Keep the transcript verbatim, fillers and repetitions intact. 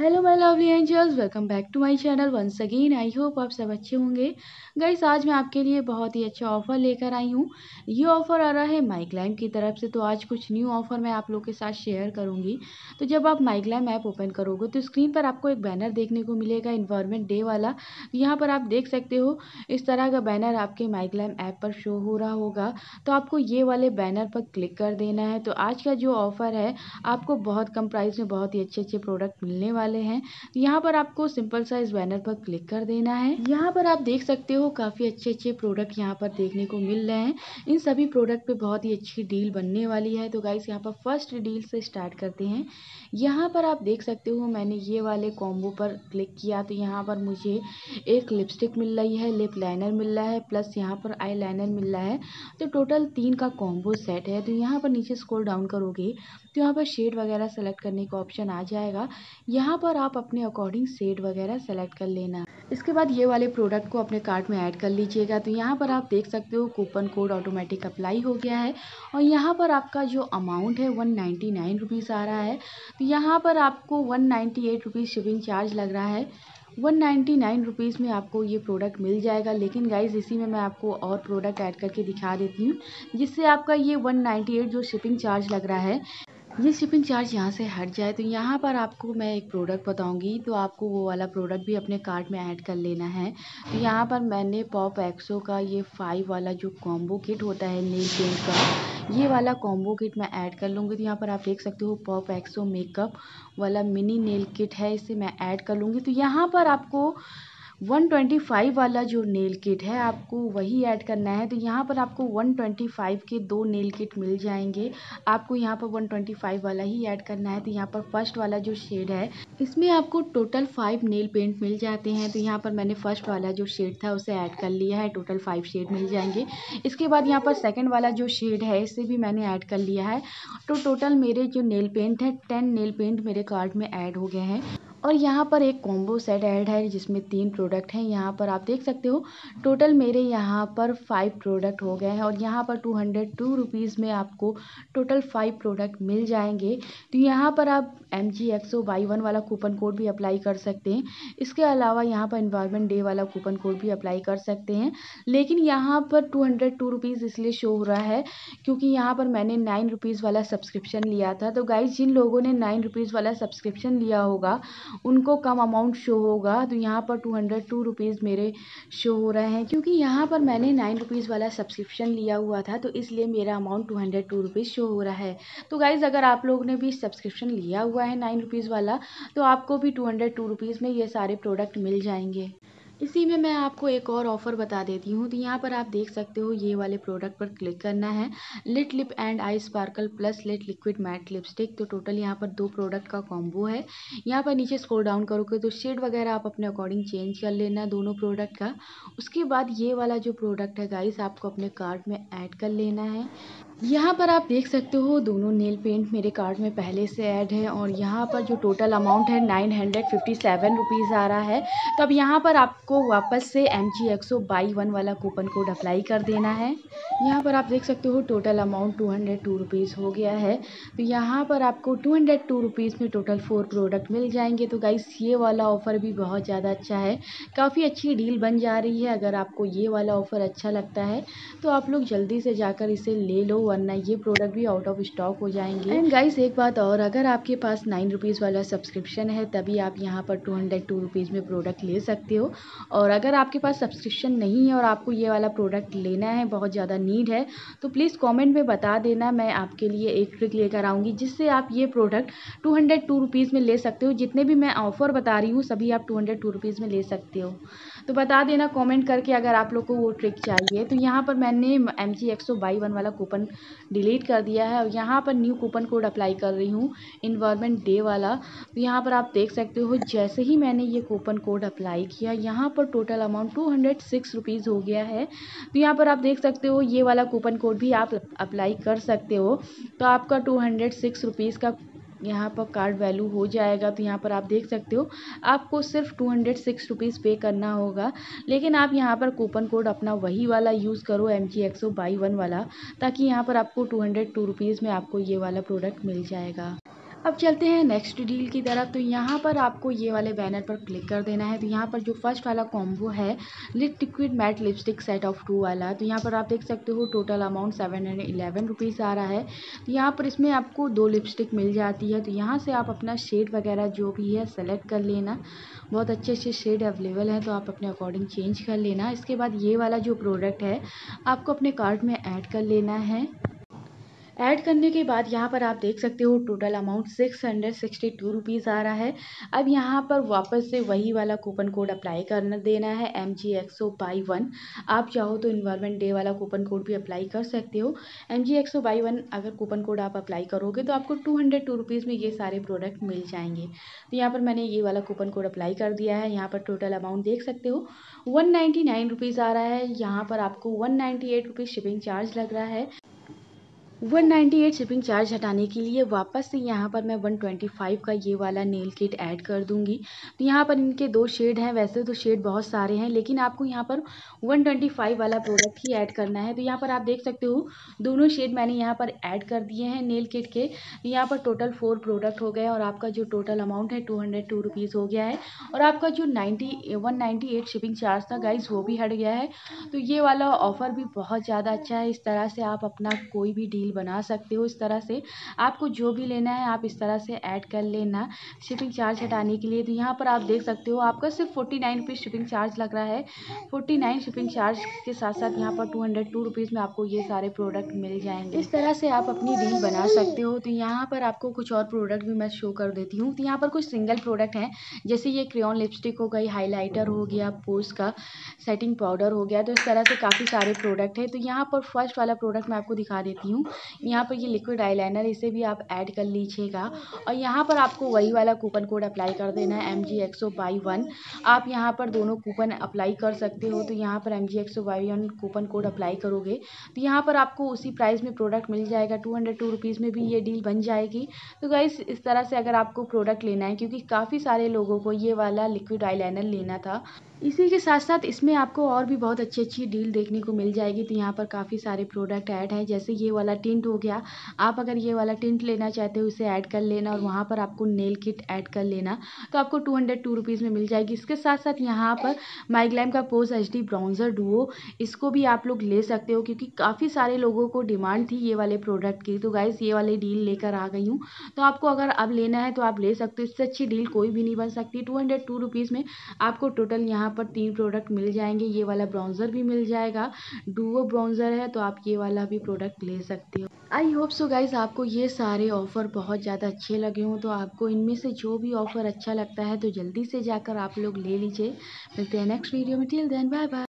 Hello my lovely angels, welcome back to my channel once again. I hope आप सब अच्छे होंगे। Guys, आज मैं आपके लिए बहुत ही अच्छा ऑफर लेकर आई हूँ। ये ऑफर आ रहा है माइग्लैम की तरफ से। तो आज कुछ न्यू ऑफर मैं आप लोगों के साथ शेयर करूँगी। तो जब आप माइग्लैम ऐप ओपन करोगे तो स्क्रीन पर आपको एक बैनर देखने को मिलेगा, इन्वायरमेंट डे वाला। यहाँ पर आप देख सकते हो इस तरह का बैनर आपके माइग्लैम ऐप पर शो हो रहा होगा। तो आपको ये वाले बैनर पर क्लिक कर देना है। तो आज का जो ऑफर है, आपको बहुत कम प्राइस में बहुत ही अच्छे अच्छे प्रोडक्ट मिलने वाले वाले हैं। यहाँ पर आपको सिंपल सा इस बैनर पर क्लिक कर देना है। यहाँ पर आप देख सकते हो काफी अच्छे अच्छे प्रोडक्ट यहाँ पर देखने को मिल रहे हैं। इन सभी प्रोडक्ट पे बहुत ही अच्छी डील बनने वाली है। तो गाइस, यहाँ पर फर्स्ट डील से स्टार्ट करते हैं। यहाँ पर आप देख सकते हो मैंने ये वाले कॉम्बो पर क्लिक किया तो यहाँ पर मुझे एक लिपस्टिक मिल रही है, लिप लाइनर मिल रहा है, प्लस यहाँ पर आई लाइनर मिल रहा है। तो टोटल तीन का कॉम्बो सेट है। तो यहाँ पर नीचे स्क्रॉल डाउन करोगे तो यहाँ पर शेड वगैरह सेलेक्ट करने का ऑप्शन आ जाएगा। यहाँ पर आप अपने अकॉर्डिंग शेड वगैरह सेलेक्ट कर लेना। इसके बाद ये वाले प्रोडक्ट को अपने कार्ट में ऐड कर लीजिएगा। तो यहाँ पर आप देख सकते हो कूपन कोड ऑटोमेटिक अप्लाई हो गया है और यहाँ पर आपका जो अमाउंट है वन नाइन्टी नाइन रुपीज़ आ रहा है। तो यहाँ पर आपको one ninety eight rupees shipping charge लग रहा है। वन नाइन्टी नाइन रुपीज़ में आपको ये प्रोडक्ट मिल जाएगा। लेकिन गाइज, इसी में मैं आपको और प्रोडक्ट ऐड करके दिखा देती हूँ जिससे आपका ये वन नाइन्टी एट जो शिपिंग चार्ज लग रहा है, ये शिपिंग चार्ज यहाँ से हट जाए। तो यहाँ पर आपको मैं एक प्रोडक्ट बताऊंगी, तो आपको वो वाला प्रोडक्ट भी अपने कार्ट में ऐड कर लेना है। तो यहाँ पर मैंने पॉप एक्सो का ये फाइव वाला जो कॉम्बो किट होता है नेल पेंट का, ये वाला कॉम्बो किट मैं ऐड कर लूँगी। तो यहाँ पर आप देख सकते हो पॉप एक्सो मेकअप वाला मिनी नेल किट है, इसे मैं ऐड कर लूँगी। तो यहाँ पर आपको वन ट्वेंटी फाइव वाला जो नेल किट है आपको वही ऐड करना है। तो यहाँ पर आपको वन ट्वेंटी फाइव के दो नेल किट मिल जाएंगे। आपको यहाँ पर वन ट्वेंटी फाइव वाला ही ऐड करना है। तो यहाँ पर फर्स्ट वाला जो शेड है इसमें आपको टोटल फाइव नेल पेंट मिल जाते हैं। तो यहाँ पर मैंने फर्स्ट वाला जो शेड था उसे ऐड कर लिया है, टोटल फाइव शेड मिल जाएंगे। इसके बाद यहाँ पर सेकेंड वाला जो शेड है इसे भी मैंने ऐड कर लिया है। तो टोटल मेरे जो नेल पेंट है टेन नेल पेंट मेरे कार्ट में ऐड हो गए हैं। और यहाँ पर एक कॉम्बो सेट ऐड है जिसमें तीन प्रोडक्ट हैं। यहाँ पर आप देख सकते हो टोटल मेरे यहाँ पर फाइव प्रोडक्ट हो गए हैं और यहाँ पर टू हंड्रेड टू रुपीज़ में आपको टोटल फाइव प्रोडक्ट मिल जाएंगे। तो यहाँ पर आप M G exo by one वाला कूपन कोड भी अप्लाई कर सकते हैं। इसके अलावा यहाँ पर इन्वायरमेंट डे वाला कूपन कोड भी अप्लाई कर सकते हैं। लेकिन यहाँ पर टू हंड्रेड टू रुपीज़ इसलिए शो हो रहा है क्योंकि यहाँ पर मैंने नाइन रुपीज़ वाला सब्सक्रिप्शन लिया था। तो गाइज, जिन लोगों ने नाइन रुपीज़ वाला सब्सक्रिप्शन लिया होगा उनको कम अमाउंट शो होगा। तो यहाँ पर टू हंड्रेड टू रुपीज़ मेरे शो हो रहे हैं क्योंकि यहाँ पर मैंने नाइन रुपीज़ वाला सब्सक्रिप्शन लिया हुआ था, तो इसलिए मेरा amount two hundred two rupees show हो रहा है। तो गाइज़, अगर आप लोगों ने भी सब्सक्रिप्शन लिया हुआ है नाइन रुपीज़ वाला तो आपको भी टू हंड्रेड टू रुपीज़ में ये सारे प्रोडक्ट मिल जाएंगे। इसी में मैं आपको एक और ऑफ़र बता देती हूँ। तो यहाँ पर आप देख सकते हो ये वाले प्रोडक्ट पर क्लिक करना है, lit lip and eye sparkle plus lit liquid matte lipstick. तो टोटल यहाँ पर दो प्रोडक्ट का कॉम्बो है। यहाँ पर नीचे स्क्रॉल डाउन करोगे तो शेड वगैरह आप अपने अकॉर्डिंग चेंज कर लेना दोनों प्रोडक्ट का। उसके बाद ये वाला जो प्रोडक्ट है गाइस आपको अपने कार्ट में ऐड कर लेना है। यहाँ पर आप देख सकते हो दोनों नेल पेंट मेरे कार्ट में पहले से ऐड है और यहाँ पर जो टोटल अमाउंट है nine hundred fifty seven rupees आ रहा है। तो अब यहाँ पर आपको वापस से M G exo by one वाला कूपन कोड अप्लाई कर देना है। यहाँ पर आप देख सकते हो total amount two hundred two rupees हो गया है। तो यहाँ पर आपको टू हंड्रेड टू रुपीज़ में टोटल फोर प्रोडक्ट मिल जाएंगे। तो गाइस, ये वाला ऑफ़र भी बहुत ज़्यादा अच्छा है, काफ़ी अच्छी डील बन जा रही है। अगर आपको ये वाला ऑफ़र अच्छा लगता है तो आप लोग जल्दी से जाकर इसे ले लो, वरना ये प्रोडक्ट भी आउट ऑफ स्टॉक हो जाएंगे। एंड गाइस, एक बात और, अगर आपके पास नाइन रुपीज़ वाला सब्सक्रिप्शन है तभी आप यहाँ पर टू हंड्रेड टू रुपीज़ में प्रोडक्ट ले सकते हो। और अगर आपके पास सब्सक्रिप्शन नहीं है और आपको ये वाला प्रोडक्ट लेना है, बहुत ज़्यादा नीड है, तो प्लीज़ कमेंट में बता देना। मैं आपके लिए एक ट्रिक लेकर आऊँगी जिससे आप ये product two hundred two rupees में ले सकते हो। जितने भी मैं ऑफ़र बता रही हूँ सभी आप टू हंड्रेड टू रुपीज़ में ले सकते हो। तो बता देना कमेंट करके अगर आप लोग को वो ट्रिक चाहिए। तो यहाँ पर मैंने M G exo by one वाला कूपन डिलीट कर दिया है और यहाँ पर न्यू कूपन कोड अप्लाई कर रही हूँ, इन्वायरमेंट डे वाला। तो यहाँ पर आप देख सकते हो जैसे ही मैंने ये कूपन कोड अप्लाई किया यहाँ पर total amount two hundred six rupees हो गया है। तो यहाँ पर आप देख सकते हो ये वाला कूपन कोड भी आप अप्लाई कर सकते हो। तो आपका टू हंड्रेड सिक्स रुपीज़ का यहाँ पर कार्ड वैल्यू हो जाएगा। तो यहाँ पर आप देख सकते हो आपको सिर्फ टू हंड्रेड सिक्स रुपीज़ पे करना होगा। लेकिन आप यहाँ पर कूपन कोड अपना वही वाला यूज़ करो, M G exo by one वाला, ताकि यहाँ पर आपको टू हंड्रेड टू रुपीज़ में आपको ये वाला प्रोडक्ट मिल जाएगा। अब चलते हैं नेक्स्ट डील की तरफ। तो यहाँ पर आपको ये वाले बैनर पर क्लिक कर देना है। तो यहाँ पर जो फर्स्ट वाला कॉम्बो है lit liquid matte lipstick set of two वाला, तो यहाँ पर आप देख सकते हो total amount seven hundred eleven rupees आ रहा है। तो यहाँ पर इसमें आपको दो लिपस्टिक मिल जाती है। तो यहाँ से आप अपना शेड वगैरह जो भी है सेलेक्ट कर लेना। बहुत अच्छे अच्छे शेड अवेलेबल हैं, तो आप अपने अकॉर्डिंग चेंज कर लेना। इसके बाद ये वाला जो प्रोडक्ट है आपको अपने कार्ट में ऐड कर लेना है। ऐड करने के बाद यहाँ पर आप देख सकते हो total amount six hundred sixty two rupees आ रहा है। अब यहाँ पर वापस से वही वाला कूपन कोड अप्लाई करना देना है, M G exo by one. आप चाहो तो इन्वायरमेंट डे वाला कूपन कोड भी अप्लाई कर सकते हो। M G exo by one अगर कूपन कोड आप अप्लाई करोगे तो आपको टू हंड्रेड टू रुपीज़ में ये सारे प्रोडक्ट मिल जाएंगे। तो यहाँ पर मैंने ये वाला कूपन कोड अप्लाई कर दिया है। यहाँ पर टोटल अमाउंट देख सकते हो वन नाइन्टी नाइन रुपीज़ आ रहा है। यहाँ पर आपको one ninety eight rupees shipping charge लग रहा है। One ninety eight shipping charge हटाने के लिए वापस से यहाँ पर मैं वन ट्वेंटी फाइव का ये वाला नेल किट ऐड कर दूंगी। तो यहाँ पर इनके दो शेड हैं, वैसे तो शेड बहुत सारे हैं लेकिन आपको यहाँ पर वन ट्वेंटी फाइव वाला प्रोडक्ट ही ऐड करना है। तो यहाँ पर आप देख सकते हो दोनों शेड मैंने यहाँ पर ऐड कर दिए हैं नेल किट के। यहाँ पर टोटल फोर प्रोडक्ट हो गए और आपका जो टोटल अमाउंट है टू हंड्रेड टू रुपीज़ हो गया है। और आपका जो ninety one ninety eight shipping charge था गाइज वो भी हट गया है। तो ये वाला ऑफ़र भी बहुत ज़्यादा अच्छा है। इस तरह से आप अपना कोई भी डील बना सकते हो। इस तरह से आपको जो भी लेना है आप इस तरह से ऐड कर लेना शिपिंग चार्ज हटाने के लिए। तो यहाँ पर आप देख सकते हो आपका सिर्फ forty nine rupees shipping charge लग रहा है। फोर्टी नाइन शिपिंग चार्ज के साथ साथ यहाँ पर टू हंड्रेड टू रुपीज़ में आपको ये सारे प्रोडक्ट मिल जाएंगे। इस तरह से आप अपनी डील बना सकते हो। तो यहाँ पर आपको कुछ और प्रोडक्ट भी मैं शो कर देती हूँ। तो यहाँ पर कुछ सिंगल प्रोडक्ट हैं, जैसे ये क्रेयॉन लिपस्टिक हो गई, हाईलाइटर हो गया, पोर्स का सेटिंग पाउडर हो गया। तो इस तरह से काफ़ी सारे प्रोडक्ट है। तो यहाँ पर फर्स्ट वाला प्रोडक्ट मैं आपको दिखा देती हूँ। यहाँ पर ये लिक्विड आईलाइनर, इसे भी आप ऐड कर लीजिएगा। और यहाँ पर आपको वही वाला कूपन कोड अप्लाई कर देना है, M G exo by one. आप यहाँ पर दोनों कूपन अप्लाई कर सकते हो। तो यहाँ पर M G exo by one coupon code apply करोगे तो यहाँ पर आपको उसी प्राइस में प्रोडक्ट मिल जाएगा, टू हंड्रेड टू रुपीज़ में भी ये डील बन जाएगी। तो गाइस इस तरह से अगर आपको प्रोडक्ट लेना है, क्योंकि काफ़ी सारे लोगों को ये वाला लिक्विड आईलाइनर लेना था, इसी के साथ साथ इसमें आपको और भी बहुत अच्छी अच्छी डील देखने को मिल जाएगी। तो यहाँ पर काफ़ी सारे प्रोडक्ट ऐड हैं, जैसे ये वाला टिंट हो गया। आप अगर ये वाला टिंट लेना चाहते हो इसे ऐड कर लेना और वहाँ पर आपको नेल किट ऐड कर लेना, तो आपको टू हंड्रेड टू रुपीज़ में मिल जाएगी। इसके साथ साथ यहाँ पर माइग्लैम का pose H D bronzer duo, इसको भी आप लोग ले सकते हो क्योंकि काफ़ी सारे लोगों को डिमांड थी ये वाले प्रोडक्ट की। तो गाइस ये वाले डील लेकर आ गई हूँ। तो आपको अगर अब लेना है तो आप ले सकते हो। इससे अच्छी डील कोई भी नहीं बन सकती। टू हंड्रेड टू रुपीज़ में आपको टोटल यहाँ पर तीन प्रोडक्ट मिल जाएंगे। ये वाला ब्राउज़र भी मिल जाएगा, डुओ ब्राउज़र है, तो आप ये वाला भी प्रोडक्ट ले सकते हो। आई होप सो गाइज आपको ये सारे ऑफ़र बहुत ज़्यादा अच्छे लगे हों। तो आपको इनमें से जो भी ऑफ़र अच्छा लगता है तो जल्दी से जाकर आप लोग ले लीजिए। मिलते हैं नेक्स्ट वीडियो में। Till then bye bye.